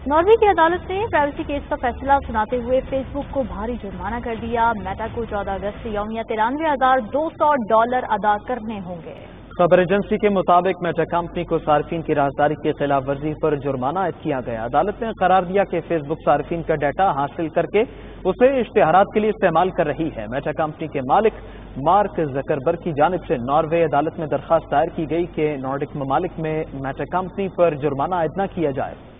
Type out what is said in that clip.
Norway की अदालत ने प्राइवेसी केस का फैसला सुनाते हुए फेसबुक को भारी जुर्माना कर दिया। मेटा को 14 अगस्त से यौमिया $93,200 अदा करने होंगे। खबर एजेंसी के मुताबिक मेटा कंपनी को सार्फिन की राजदारी की खिलाफ वर्जी पर जुर्माना आयद किया गया। अदालत ने करार दिया कि फेसबुक सार्फिन का डाटा हासिल करके उसे इश्तिहारात के लिए इस्तेमाल कर रही है। मेटा कंपनी के मालिक मार्क जकरबर्ग की जानिब से नॉर्वे अदालत में दरखास्त दायर की गई कि नॉर्डिक ममालिक में मेटा कंपनी पर जुर्माना आयद न किया जाए।